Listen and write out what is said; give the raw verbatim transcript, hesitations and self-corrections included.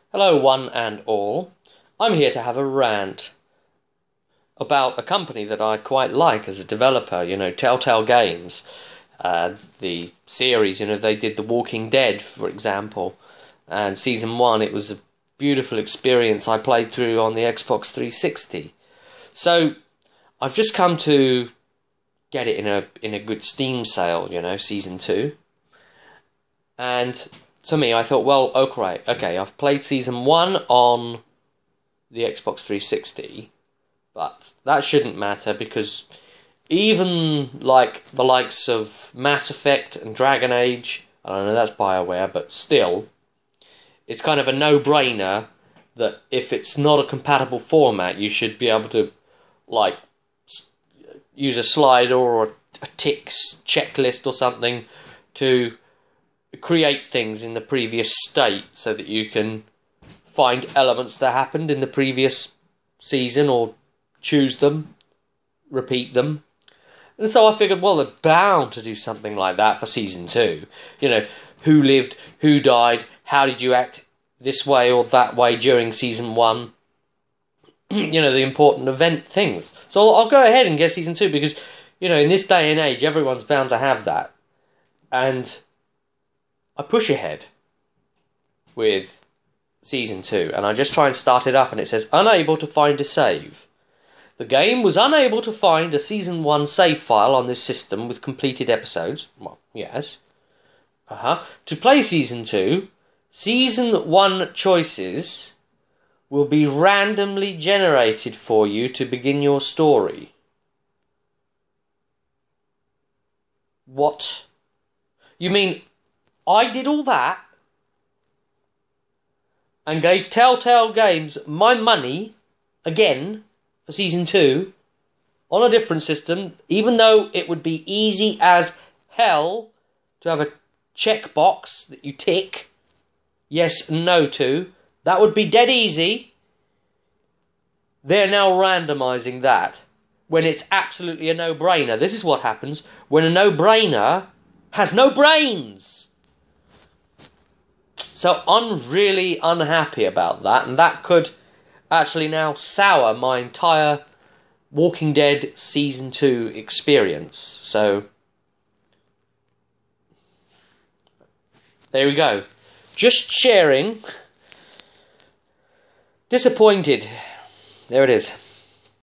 Hello one and all, I'm here to have a rant about a company that I quite like as a developer, you know, Telltale Games. Uh, the series, you know, they did The Walking Dead, for example, and Season one, it was a beautiful experience I played through on the Xbox three sixty. So, I've just come to get it in a in a good Steam sale, you know, Season two. And to me, I thought, well, okay, okay, I've played Season one on the Xbox three sixty, but that shouldn't matter because even like the likes of Mass Effect and Dragon Age, I don't know, that's BioWare, but still, it's kind of a no-brainer that if it's not a compatible format, you should be able to, like, use a slider or a tick checklist or something to create things in the previous state so that you can find elements that happened in the previous season or choose them, repeat them. And so I figured, well, they're bound to do something like that for Season two. You know, who lived, who died, how did you act this way or that way during Season one? You know, the important event things. So I'll go ahead and get Season two because, you know, in this day and age, everyone's bound to have that. And I push ahead with Season two, and I just try and start it up, and it says, unable to find a save. The game was unable to find a Season one save file on this system with completed episodes. Well, yes. Uh-huh. To play Season two, Season one choices will be randomly generated for you to begin your story. What? You mean I did all that and gave Telltale Games my money again for Season two on a different system, even though it would be easy as hell to have a checkbox that you tick yes and no to? That would be dead easy. They're now randomising that when it's absolutely a no-brainer. This is what happens when a no-brainer has no brains. So I'm really unhappy about that, and that could actually now sour my entire Walking Dead Season two experience. So, there we go. Just sharing. Disappointed. There it is.